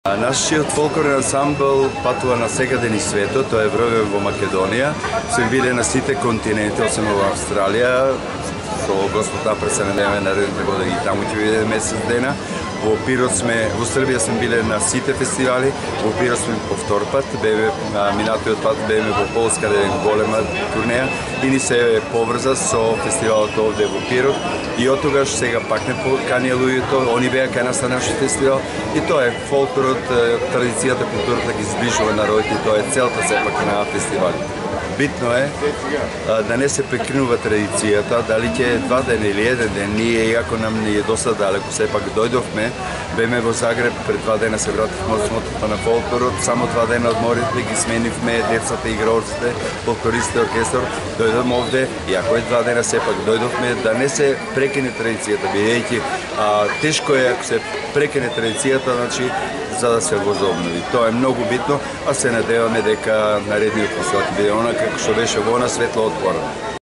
Нашиот фолклорен ансамбл патува насекаде низ светот, тоа е врове во Македонија. Сме биле на сите континенти, освен во Австралија. Со Господ напред се надеваме наредните години и таму ќе биде месец дена. Во Пирот сме, во Србија сме биле на сите фестивали, во Пирот сме по втор пат, беве минатиот пат бевме во Полска, де голема турнеја и ни се поврза со фестивалот овде во Пирот и од тогаш сега пак не поканија луѓето, они беа кај нас на нашиот фестивал и тоа е фолклорот, традицијата, културата ги зближува народите и тоа е целта сепак на фестивалите. Битно е да не се прекинува традицијата, дали ќе 2 дена или 1 ден, ние иако нам не е доста далеко, сепак дојдовме, беме во Загреб, пред 2 дена се вративме од смотата на фолклорот, само 2 дена одморивме, ги сменивме децата, играорците, фолклористите, оркестар, дојдовме овде, иако е 2 дена сепак дојдовме да не се прекине традицијата, бидејќи тешко е ако се прекине традицијата, значи за да се возобнови. Тоа е многу битно, а се надеваме дека наредниот фестивал ќе биде онака како што беше во она светла отворена.